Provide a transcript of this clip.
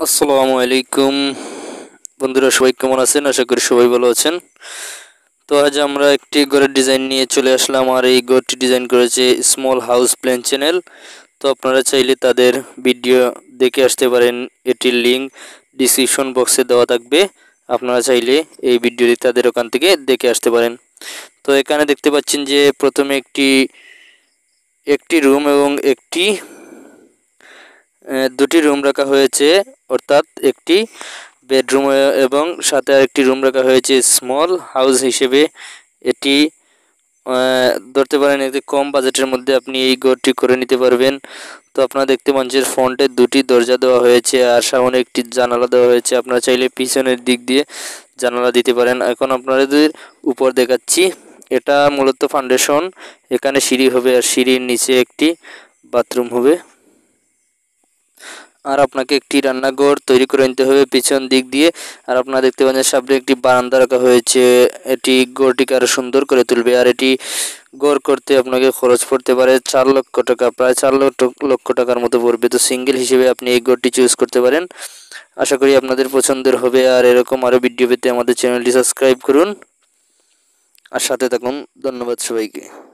আসসালামু আলাইকুম বন্ধুরা, সবাই কেমন আছেন? আশা করি সবাই ভালো আছেন। তো আজ আমরা একটি ঘরের ডিজাইন নিয়ে চলে আসলাম, আর এই ঘরটি ডিজাইন করেছে স্মল হাউস প্ল্যান চ্যানেল। তো আপনারা চাইলে তাদের ভিডিও দেখে আসতে পারেন, এটির লিঙ্ক ডিসক্রিপশন বক্সে দেওয়া থাকবে। আপনারা চাইলে এই ভিডিওটি তাদের ওখান থেকে দেখে আসতে পারেন। তো এখানে দেখতে পাচ্ছেন যে প্রথমে একটি রুম এবং দুটি রুম রাখা হয়েছে, অর্থাৎ একটি বেডরুম এবং সাথে আরেকটি রুম রাখা হয়েছে স্মল হাউস হিসেবে। এটি ধরতে পারেন একটি কম বাজেটের মধ্যে আপনি এই ঘরটি করে নিতে পারবেন। তো আপনারা দেখতে পাচ্ছেন ফ্রন্টে দুটি দরজা দেওয়া হয়েছে আর সামনে একটি জানালা দেওয়া হয়েছে। আপনারা চাইলে পিছনের দিক দিয়ে জানালা দিতে পারেন। এখন আপনাদের উপর দেখাচ্ছি, এটা মূলত ফাউন্ডেশন। এখানে সিঁড়ি হবে আর সিঁড়ির নিচে একটি বাথরুম হবে। আর আপনাকে একটি রান্নাঘর তৈরি করে নিতে হবে পিছন দিক দিয়ে। আর আপনারা দেখতে পাচ্ছেন সামনে একটি বারান্দা রাখা হয়েছে, এটি ঘরটিকে আরও সুন্দর করে তুলবে। আর এটি ঘর করতে আপনাকে খরচ পড়তে পারে 4 লক্ষ টাকা, প্রায় 4 লক্ষ টাকার মতো পড়বে। তো সিঙ্গেল হিসেবে আপনি এই ঘরটি চুজ করতে পারেন। আশা করি আপনাদের পছন্দের হবে। আর এরকম আরও ভিডিও পেতে আমাদের চ্যানেলটি সাবস্ক্রাইব করুন আর সাথে থাকুন। ধন্যবাদ সবাইকে।